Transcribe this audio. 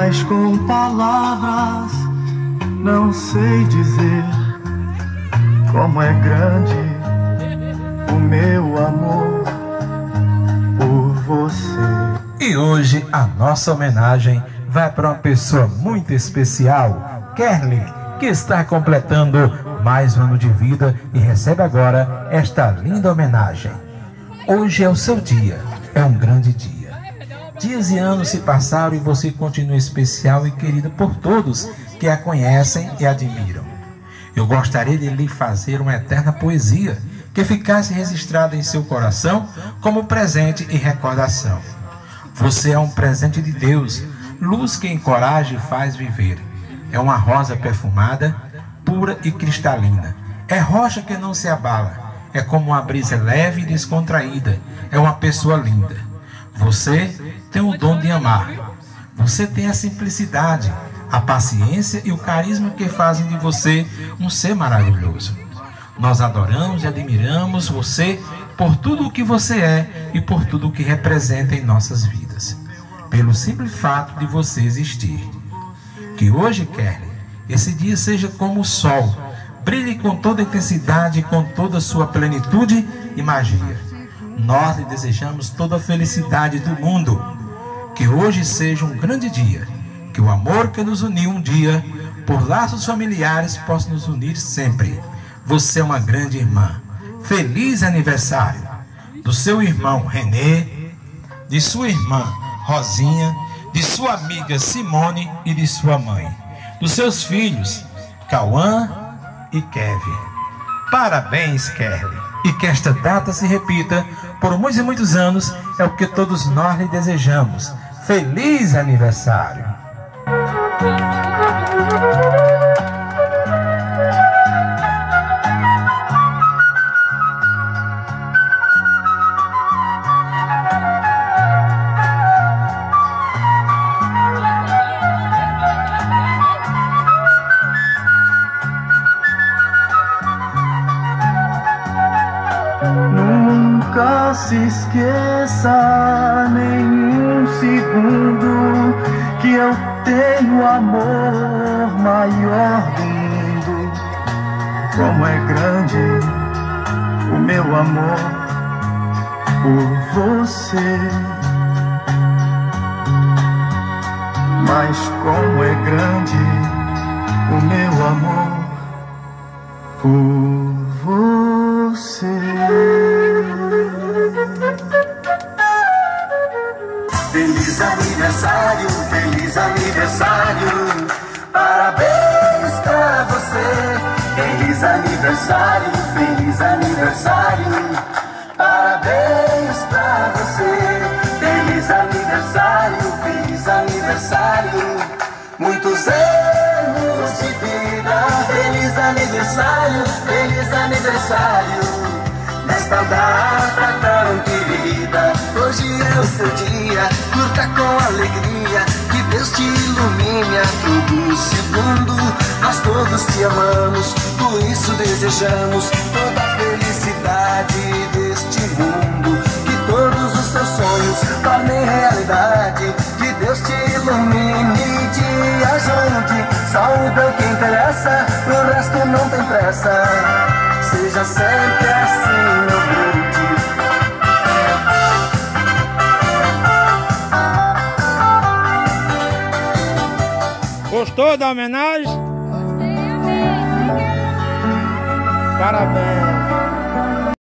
mas com palavras não sei dizer como é grande o meu amor por você. E hoje a nossa homenagem vai para uma pessoa muito especial, Kerly, que está completando mais um ano de vida e recebe agora esta linda homenagem. Hoje é o seu dia, é um grande dia. Dias e anos se passaram e você continua especial e querida por todos que a conhecem e admiram. Eu gostaria de lhe fazer uma eterna poesia que ficasse registrada em seu coração como presente e recordação. Você é um presente de Deus, luz que encoraja e faz viver. É uma rosa perfumada, pura e cristalina. É rocha que não se abala. É como uma brisa leve e descontraída. É uma pessoa linda. Você tem o dom de amar. Você tem a simplicidade, a paciência e o carisma que fazem de você um ser maravilhoso. Nós adoramos e admiramos você por tudo o que você é e por tudo o que representa em nossas vidas. Pelo simples fato de você existir. Que hoje, Kerly, esse dia seja como o sol, brilhe com toda a intensidade e com toda a sua plenitude e magia. Nós lhe desejamos toda a felicidade do mundo. Que hoje seja um grande dia. Que o amor que nos uniu um dia, por laços familiares, possa nos unir sempre. Você é uma grande irmã. Feliz aniversário. Do seu irmão Renê, de sua irmã Rosinha, de sua amiga Simone e de sua mãe. Dos seus filhos, Cauã e Kevin. Parabéns, Kerly. E que esta data se repita por muitos e muitos anos, é o que todos nós lhe desejamos. Feliz aniversário! Nunca se esqueça nenhum segundo que eu tenho o amor maior do mundo. Como é grande o meu amor por você. Mas como é grande o meu amor por você. Feliz aniversário, feliz aniversário, parabéns pra você. Feliz aniversário, feliz aniversário, parabéns pra você. Feliz aniversário, feliz aniversário, muitos anos de vida. Feliz aniversário, feliz aniversário. Nesta data tão querida, hoje é o seu dia, curta com alegria, que Deus te ilumine a todo segundo. Nós todos te amamos, por isso desejamos toda a felicidade deste mundo. Que todos os seus sonhos tornem realidade, que Deus te ilumine e te ajude. Saúde é o que interessa, o resto não tem pressa. Seja sempre assim, meu grude. Gostou da homenagem? Parabéns.